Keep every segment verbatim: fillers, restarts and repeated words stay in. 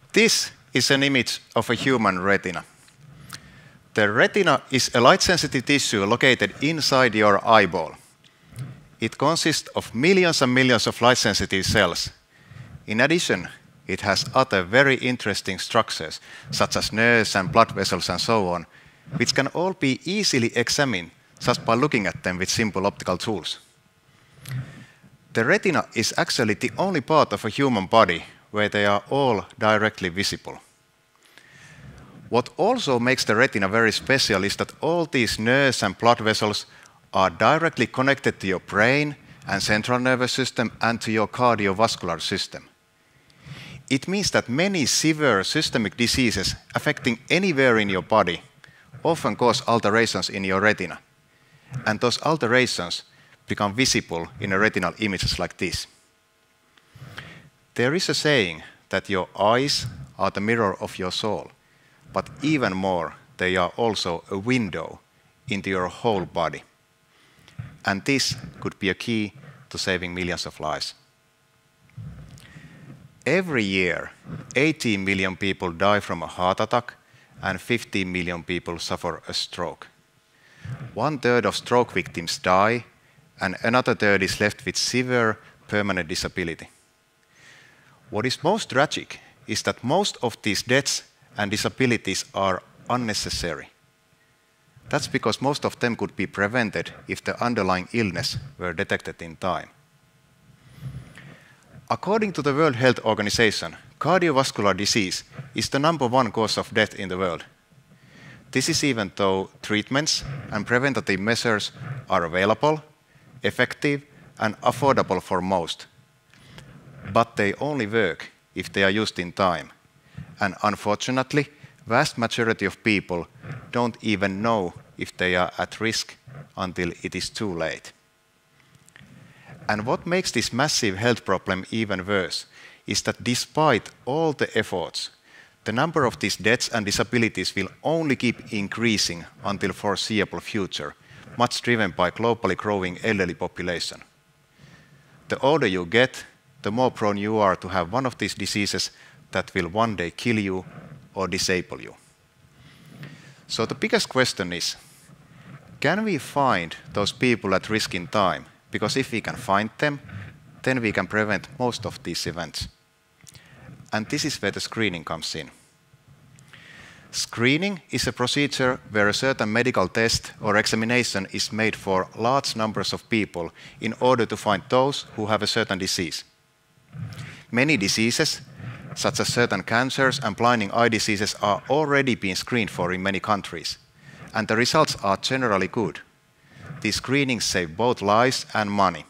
This is an image of a human retina. The retina is a light-sensitive tissue located inside your eyeball. It consists of millions and millions of light-sensitive cells. In addition, it has other very interesting structures, such as nerves and blood vessels and so on, which can all be easily examined just by looking at them with simple optical tools. The retina is actually the only part of a human body where they are all directly visible. What also makes the retina very special is that all these nerves and blood vessels are directly connected to your brain and central nervous system and to your cardiovascular system. It means that many severe systemic diseases affecting anywhere in your body often cause alterations in your retina. And those alterations become visible in a retinal images like this. There is a saying that your eyes are the mirror of your soul, but even more, they are also a window into your whole body. And this could be a key to saving millions of lives. Every year, eighteen million people die from a heart attack and fifteen million people suffer a stroke. One third of stroke victims die, and another third is left with severe permanent disability. What is most tragic is that most of these deaths and disabilities are unnecessary. That's because most of them could be prevented if the underlying illness were detected in time. According to the World Health Organization, cardiovascular disease is the number one cause of death in the world. This is even though treatments and preventative measures are available, effective, and affordable for most. But they only work if they are used in time. And unfortunately, vast majority of people don't even know if they are at risk until it is too late. And what makes this massive health problem even worse is that despite all the efforts, the number of these deaths and disabilities will only keep increasing until foreseeable future, much driven by globally growing elderly population. The older you get, the more prone you are to have one of these diseases that will one day kill you or disable you. So the biggest question is, can we find those people at risk in time? Because if we can find them, then we can prevent most of these events. And this is where the screening comes in. Screening is a procedure where a certain medical test or examination is made for large numbers of people in order to find those who have a certain disease. Many diseases, such as certain cancers and blinding eye diseases, are already being screened for in many countries, and the results are generally good. These screenings save both lives and money.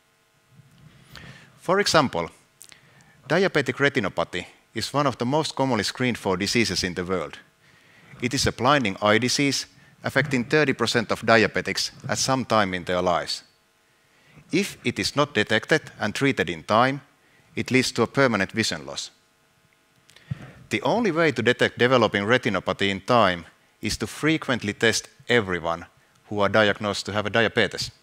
For example, diabetic retinopathy is one of the most commonly screened for diseases in the world. It is a blinding eye disease affecting thirty percent of diabetics at some time in their lives. If it is not detected and treated in time, it leads to a permanent vision loss. The only way to detect developing retinopathy in time is to frequently test everyone who are diagnosed to have a diabetes.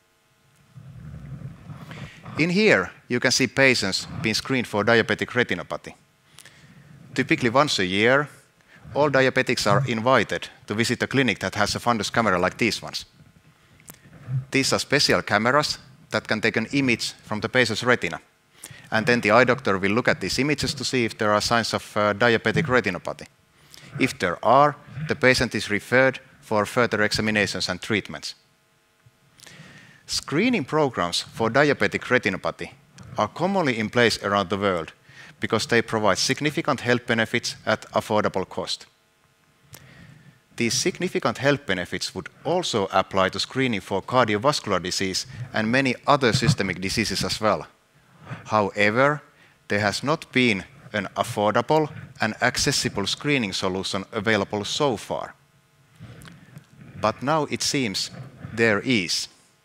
In here, you can see patients being screened for diabetic retinopathy. Typically once a year, all diabetics are invited to visit a clinic that has a fundus camera like these ones. These are special cameras that can take an image from the patient's retina. And then the eye doctor will look at these images to see if there are signs of uh, diabetic retinopathy. If there are, the patient is referred for further examinations and treatments. Screening programs for diabetic retinopathy are commonly in place around the world because they provide significant health benefits at affordable cost. These significant health benefits would also apply to screening for cardiovascular disease and many other systemic diseases as well. However, there has not been an affordable and accessible screening solution available so far. But now it seems there is.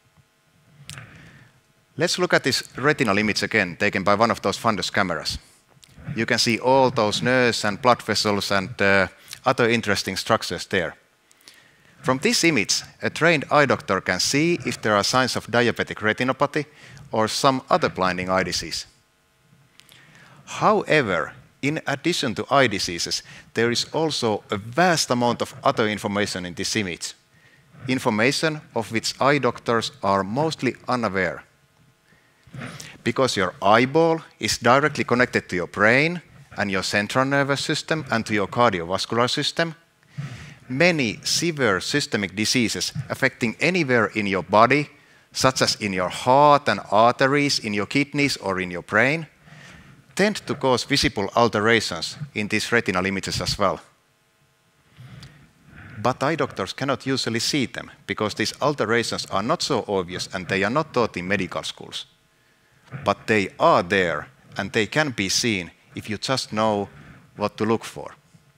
Let's look at this retinal image again, taken by one of those fundus cameras. You can see all those nerves and blood vessels and uh, other interesting structures there. From this image, a trained eye doctor can see if there are signs of diabetic retinopathy or some other blinding eye disease. However, in addition to eye diseases, there is also a vast amount of other information in this image, information of which eye doctors are mostly unaware. Because your eyeball is directly connected to your brain and your central nervous system and to your cardiovascular system, many severe systemic diseases affecting anywhere in your body, such as in your heart and arteries, in your kidneys or in your brain, tend to cause visible alterations in these retinal images as well. But eye doctors cannot usually see them because these alterations are not so obvious and they are not taught in medical schools. But they are there and they can be seen if you just know what to look for.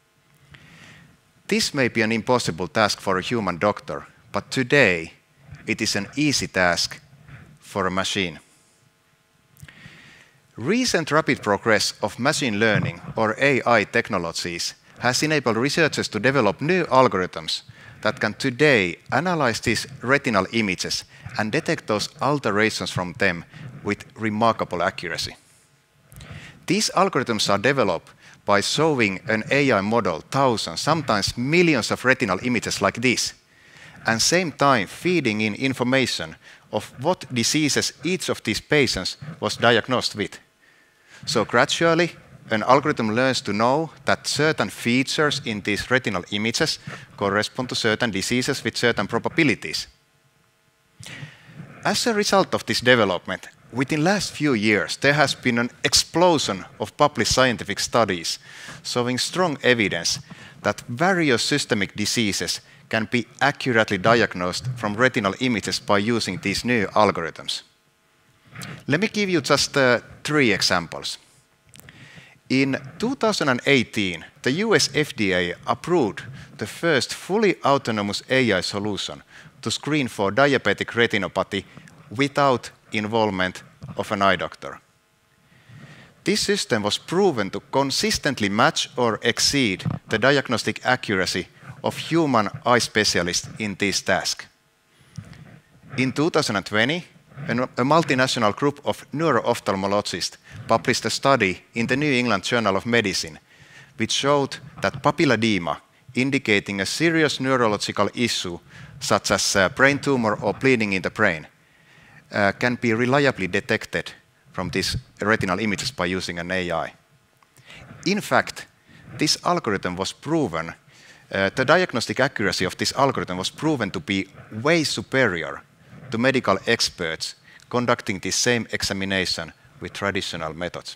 This may be an impossible task for a human doctor, but today it is an easy task for a machine. Recent rapid progress of machine learning or A I technologies has enabled researchers to develop new algorithms that can today analyze these retinal images and detect those alterations from them with remarkable accuracy. These algorithms are developed by showing an A I model thousands, sometimes millions of retinal images like this, and same time feeding in information of what diseases each of these patients was diagnosed with. So gradually, an algorithm learns to know that certain features in these retinal images correspond to certain diseases with certain probabilities. As a result of this development, within the last few years, there has been an explosion of published scientific studies showing strong evidence that various systemic diseases can be accurately diagnosed from retinal images by using these new algorithms. Let me give you just uh, three examples. In two thousand eighteen, the U S F D A approved the first fully autonomous A I solution to screen for diabetic retinopathy without involvement of an eye doctor. This system was proven to consistently match or exceed the diagnostic accuracy of human eye specialists in this task. In two thousand twenty, a multinational group of neuro-ophthalmologists published a study in the New England Journal of Medicine, which showed that papilledema, indicating a serious neurological issue such as a brain tumor or bleeding in the brain, uh, can be reliably detected from these retinal images by using an A I. In fact, this algorithm was proven, uh, the diagnostic accuracy of this algorithm was proven to be way superior to medical experts conducting the same examination with traditional methods.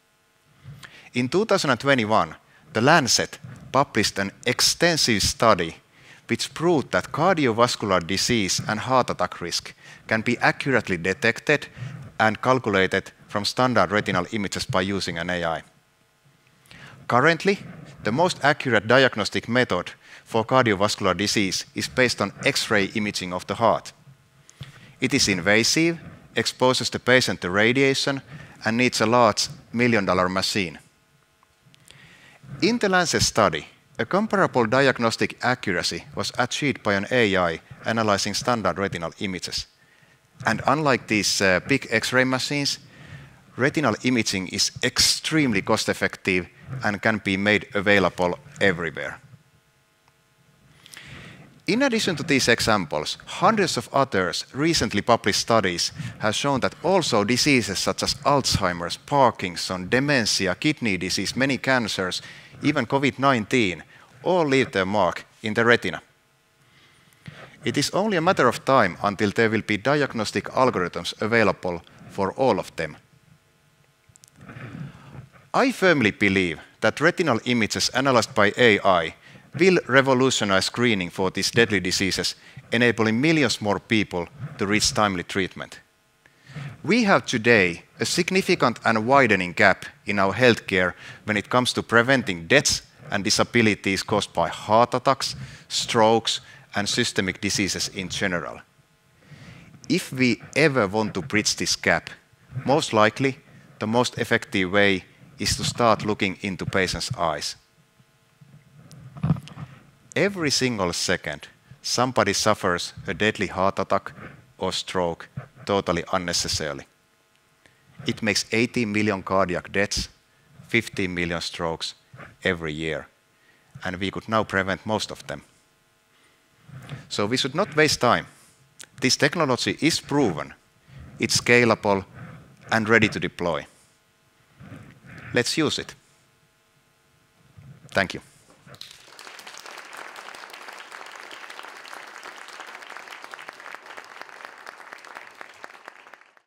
In two thousand twenty-one, The Lancet published an extensive study which proved that cardiovascular disease and heart attack risk can be accurately detected and calculated from standard retinal images by using an A I. Currently, the most accurate diagnostic method for cardiovascular disease is based on X-ray imaging of the heart. It is invasive, exposes the patient to radiation, and needs a large million-dollar machine. In the Lancet study, a comparable diagnostic accuracy was achieved by an A I analyzing standard retinal images. And unlike these uh, big X-ray machines, retinal imaging is extremely cost-effective and can be made available everywhere. In addition to these examples, hundreds of others recently published studies have shown that also diseases such as Alzheimer's, Parkinson, dementia, kidney disease, many cancers, even COVID nineteen, all leave their mark in the retina. It is only a matter of time until there will be diagnostic algorithms available for all of them. I firmly believe that retinal images analyzed by A I will revolutionize screening for these deadly diseases, enabling millions more people to reach timely treatment. We have today a significant and widening gap in our healthcare when it comes to preventing deaths and disabilities caused by heart attacks, strokes, and systemic diseases in general. If we ever want to bridge this gap, most likely the most effective way is to start looking into patients' eyes. Every single second, somebody suffers a deadly heart attack or stroke totally unnecessarily. It makes eighty million cardiac deaths, fifteen million strokes every year, and we could now prevent most of them. So we should not waste time. This technology is proven, it's scalable and ready to deploy. Let's use it. Thank you.